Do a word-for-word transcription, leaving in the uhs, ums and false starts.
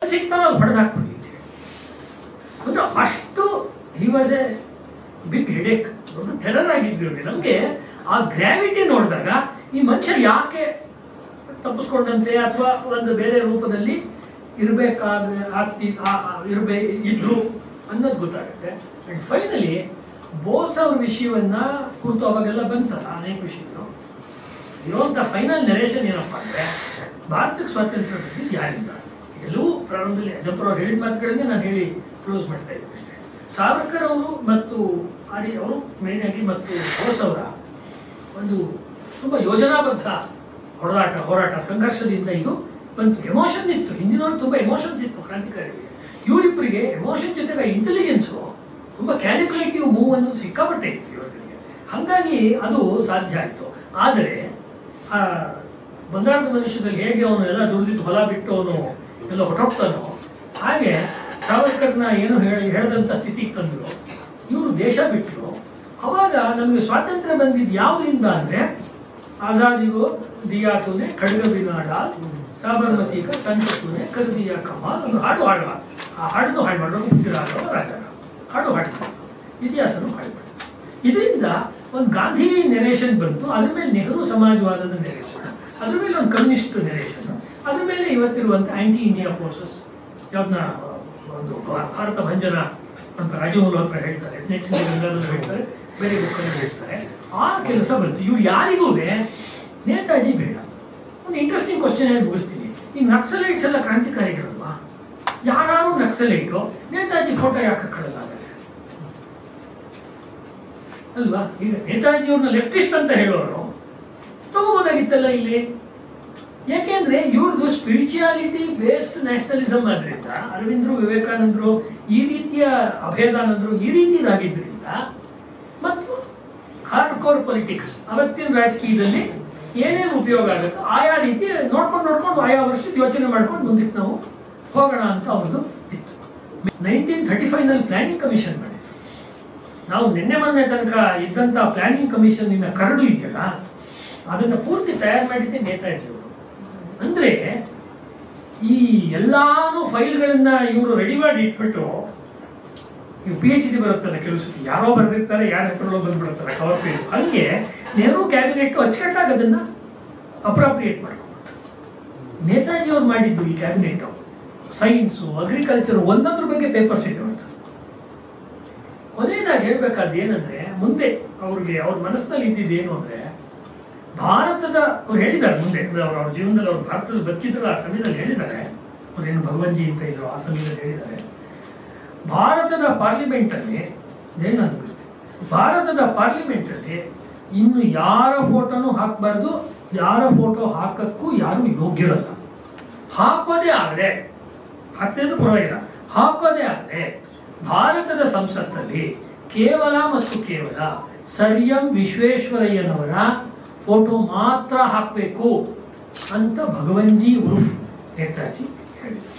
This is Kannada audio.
ಸಿಗ್ತಾರೋ ಅಲ್ಲಿ ಹೊಡೆದು ಹಾಕ್ಬಿಟ್ಟಿದ್ದೆ. ಅಂದ್ರೆ ಅಷ್ಟು he was a big headache, ದೊಡ್ಡ ಟೆರರ್ ಆಗಿದ್ರು ನಮಗೆ. ಆ ಗ್ರಾವಿಟಿ ನೋಡಿದಾಗ ಈ ಮನುಷ್ಯ ಯಾಕೆ ತಪ್ಪಿಸ್ಕೊಂಡಂತೆ ಅಥವಾ ಒಂದು ಬೇರೆ ರೂಪದಲ್ಲಿ ಇರಬೇಕಾದ್ರೆ ಆಗ್ತಿ ಇರಬೇ ಇದ್ರು ಅನ್ನೋದು ಗೊತ್ತಾಗುತ್ತೆ. ಅಂಡ್ ಫೈನಲಿ ಬೋಸ್ ಅವ್ರ ವಿಷಯವನ್ನ ಕುರಿತು ಅವಾಗೆಲ್ಲ ಬಂತಲ್ಲ ಅನೇಕ ವಿಷಯಗಳು ಇರುವಂಥ ಫೈನಲ್ ನೆರೇಷನ್ ಏನಪ್ಪ ಅಂದರೆ, ಭಾರತಕ್ಕೆ ಸ್ವಾತಂತ್ರ್ಯ ಬಂದಿದ್ದು ಯಾರಿಂದ? ಎಲ್ಲವೂ ಪ್ರಾರಂಭದಲ್ಲಿ ಅಜಂಪುರ ಅವ್ರು ಹೇಳಿದ ಮಾತುಗಳನ್ನೇ ನಾನು ಹೇಳಿ ಕ್ಲೋಸ್ ಮಾಡ್ತಾ ಇದ್ದೀನಿ ಅಷ್ಟೇ. ಸಾವರ್ಕರ್ ಅವರು ಮತ್ತು ಆರಿ ಅವರು ಮೇನ್ ಆಗಿ ಮತ್ತು ಬೋಸ್ ಅವರ ಒಂದು ತುಂಬ ಯೋಜನಾಬದ್ಧ ಹೊಡೆದಾಟ ಹೋರಾಟ ಸಂಘರ್ಷದಿಂದ ಇದು ಬಂತು. ಎಮೋಷನ್ ಇತ್ತು, ಹಿಂದಿನವ್ರು ತುಂಬ ಎಮೋಷನ್ಸ್ ಇತ್ತು ಕ್ರಾಂತಿಕಾರಿಗೆ. ಇವರಿಬ್ಬರಿಗೆ ಎಮೋಷನ್ ಜೊತೆಗೆ ಇಂಟೆಲಿಜೆನ್ಸು ತುಂಬ ಕ್ಯಾಲ್ಕುಲೇಟಿವ್ ಮೂವ್ ಅನ್ನೋದು ಸಿಕ್ಕಾಪಟ್ಟೆ ಇತ್ತು ಇವರಿಗೆ. ಹಾಗಾಗಿ ಅದು ಸಾಧ್ಯ ಆಯಿತು. ಆದರೆ ಆ ಬಂಗಾಳದ ಮನುಷ್ಯದಲ್ಲಿ ಹೇಗೆ ಅವನು ಎಲ್ಲ ದುಡಿದಿದ್ದು ಹೊಲ ಬಿಟ್ಟು ಅವನು ಎಲ್ಲ ಹೊರಟೋಗ್ತಾನೋ ಹಾಗೆ ಸಾವರ್ಕರ್ನ ಏನು ಹೇಳಿ ಹೇಳಿದಂಥ ಸ್ಥಿತಿಗೆ ತಂದರು. ಇವರು ದೇಶ ಬಿಟ್ಟರು. ಅವಾಗ ನಮಗೆ ಸ್ವಾತಂತ್ರ್ಯ ಬಂದಿದ್ದು ಯಾವುದರಿಂದ ಅಂದರೆ, ಆಜಾದಿಗೋ ದಿಯಾ ತೂನೆ ಖಡ್ಗ ಬಿನಾ ಡಾಲ್ ಸಾಬರ್ಮತಿ ಕ ಸಂತ ತೂನೆ ಕರ್ ದಿಯಾ ಕಮಾಲ್ ಒಂದು ಹಾಡು ಹಾಡುವ. ಆ ಹಾಡನ್ನು ಹಾಡು ಮಾಡೋದು ಪೃಥ್ವಿರಾಜ ರಾಜ ಹಾಡು ಹಾಡ್ತಾರೆ, ಇತಿಹಾಸನೂ ಹಾಡು ಮಾಡ್ತಾರೆ. ಇದರಿಂದ ಒಂದು ಗಾಂಧಿ ನೆರೇಷನ್ ಬಂತು, ಅದ್ರ ಮೇಲೆ ನೆಹರು ಸಮಾಜವಾದದ ನೆರೇಷನ್, ಅದ್ರ ಮೇಲೆ ಒಂದು ಕಮ್ಯುನಿಸ್ಟ್ ನೆರೇಷನ್, ಅದ್ರ ಮೇಲೆ ಇವತ್ತಿರುವಂಥ ಆಂಟಿ ಇಂಡಿಯಾ ಫೋರ್ಸಸ್ ಯಾವ್ದನ್ನ ಒಂದು ಭಾರತ ಭಂಜನ ಅಂತ ರಾಜಮೌಳಿ ಹತ್ರ ಹೇಳ್ತಾರೆ, ಸ್ನೇಕ್ಸ್ ಗಂಗಾಧರ್ ಹೇಳ್ತಾರೆ, ಬೇರೆ ಬುಕ್ಕಲ್ಲಿ ಹೇಳ್ತಾರೆ. ಆ ಕೆಲಸ ಬಂತು. ಇವ್ರು ಯಾರಿಗೂ ನೇತಾಜಿ ಬೇಡ. ಒಂದು ಇಂಟ್ರೆಸ್ಟಿಂಗ್ ಕ್ವಶನ್ ಹೇಳಿ ಮುಗಿಸ್ತೀನಿ. ಈ ನಕ್ಸಲೈಟ್ಸ್ ಎಲ್ಲ ಕ್ರಾಂತಿಕಾರಿಗಳಲ್ವಾ? ಯಾರು ನಕ್ಸಲೈಟು ನೇತಾಜಿ ಫೋಟೋ ಯಾಕೆ ಹಾಕೊಳ್ಳಲ್ಲ ಅಲ್ವಾ? ಈಗ ನೇತಾಜಿಯವ್ರನ್ನ ಲೆಫ್ಟಿಸ್ಟ್ ಅಂತ ಹೇಳೋರು ತಗೋಬೋದಾಗಿತ್ತಲ್ಲ ಇಲ್ಲಿ. ಯಾಕೆಂದ್ರೆ ಇವ್ರದ್ದು ಸ್ಪಿರಿಚುಯಾಲಿಟಿ ಬೇಸ್ಡ್ ನ್ಯಾಷನಲಿಸಮ್ ಆದ್ರಿಂದ, ಅರವಿಂದರು ವಿವೇಕಾನಂದರು ಈ ರೀತಿಯ ಅಭೇದಾನಂದರು ಈ ರೀತಿಯಾಗಿದ್ದರಿಂದ, ಮತ್ತು ಹಾರ್ಡ್ ಕೋರ್ ಪೊಲಿಟಿಕ್ಸ್ ಅವತ್ತಿನ ರಾಜಕೀಯದಲ್ಲಿ ಏನೇನು ಉಪಯೋಗ ಆಗುತ್ತೋ ಆಯಾ ರೀತಿ ನೋಡ್ಕೊಂಡು ನೋಡ್ಕೊಂಡು ಆಯಾ ವರ್ಷದ ಯೋಚನೆ ಮಾಡ್ಕೊಂಡು ಮುಂದಕ್ಕೆ ನಾವು ಹೋಗೋಣ ಅಂತ ಅವ್ರದ್ದು ಇತ್ತು. ನೈನ್ಟೀನ್ ಥರ್ಟಿ ಫೈವ್ ನಲ್ಲಿ ಪ್ಲಾನಿಂಗ್ ಕಮಿಷನ್ ಮಾಡಿದ್ರು. ನಾವು ನಿನ್ನೆ ಮೊನ್ನೆ ತನಕ ಇದ್ದಂಥ ಪ್ಲಾನಿಂಗ್ ಕಮಿಷನ್ನಿನ ಕರಡು ಇದೆಯಲ್ಲ, ಅದನ್ನು ಪೂರ್ತಿ ತಯಾರು ಮಾಡಿದ್ದೆ ನೇತಾಜಿ ಅವರು. ಅಂದರೆ ಈ ಎಲ್ಲಾನು ಫೈಲ್ಗಳನ್ನ ಇವರು ರೆಡಿ ಮಾಡಿ ಇಟ್ಬಿಟ್ಟು, ಈ ಪಿ ಎಚ್ ಡಿ ಬರುತ್ತಲ್ಲ ಕೆಲವು ಸತಿ ಯಾರೋ ಬರೆದಿರ್ತಾರೆ, ಯಾರ ಹೆಸರುಗಳು ಬಂದ್ಬಿಡುತ್ತಲ್ಲ ಕವರ್ ಪೇಜ್, ಹಂಗೆ ನೆಹರು ಕ್ಯಾಬಿನೆಟ್ ಅಚ್ಚುಕಟ್ಟಾಗಿ ಅದನ್ನ ಅಪ್ರಾಪ್ರಿಯೇಟ್ ಮಾಡ್ಕೊಂಡು ನೇತಾಜಿ ಅವ್ರು ಮಾಡಿದ್ದು ಈ ಕ್ಯಾಬಿನೆಟ್. ಸೈನ್ಸು, ಅಗ್ರಿಕಲ್ಚರ್ ಒಂದೊಂದ್ರ ಬಗ್ಗೆ ಪೇಪರ್ಸ್ ಇದೆ ಬರ್ತದೆ. ಕೊನೆಯದಾಗಿ ಹೇಳ್ಬೇಕಾದ ಏನಂದ್ರೆ, ಮುಂದೆ ಅವ್ರಿಗೆ ಅವ್ರ ಮನಸ್ಸಿನಲ್ಲಿ ಇದ್ದಿದ್ದು ಏನು ಅಂದ್ರೆ, ಭಾರತದ ಅವ್ರು ಹೇಳಿದ್ದಾರೆ ಮುಂದೆ ಅವ್ರ ಅವ್ರ ಜೀವನದಲ್ಲಿ ಅವ್ರು ಭಾರತದ ಬದುಕಿದ್ರಲ್ಲ ಆ ಸಮಯದಲ್ಲಿ ಹೇಳಿದ್ದಾರೆ, ಅವ್ರೇನು ಭಗವಂಜಿ ಅಂತ ಇದ್ರು ಆ ಸಮಯದಲ್ಲಿ ಹೇಳಿದ್ದಾರೆ, ಭಾರತದ ಪಾರ್ಲಿಮೆಂಟ್ ಅಲ್ಲಿ ಏನು ಅನ್ಪಿಸ್ತೀವಿ, ಭಾರತದ ಪಾರ್ಲಿಮೆಂಟ್ ಅಲ್ಲಿ ಇನ್ನು ಯಾರ ಫೋಟೋನು ಹಾಕಬಾರ್ದು, ಯಾರ ಫೋಟೋ ಹಾಕಕ್ಕೂ ಯಾರು ಯೋಗ್ಯರಲ್ಲ. ಹಾಕೋದೇ ಆದ್ರೆ ಹಾಕ್ತಿದ್ರು ಪರವಾಗಿಲ್ಲ, ಹಾಕೋದೇ ಆದ್ರೆ ಭಾರತದ ಸಂಸತ್ತಲ್ಲಿ ಕೇವಲ ಮತ್ತು ಕೇವಲ ಸರ್ ಎಂ ವಿಶ್ವೇಶ್ವರಯ್ಯನವರ ಫೋಟೋ ಮಾತ್ರ ಹಾಕಬೇಕು ಅಂತ ಭಗವಂಜಿ ಉರ್ಫ್ ನೇತಾಜಿ ಹೇಳಿದರು.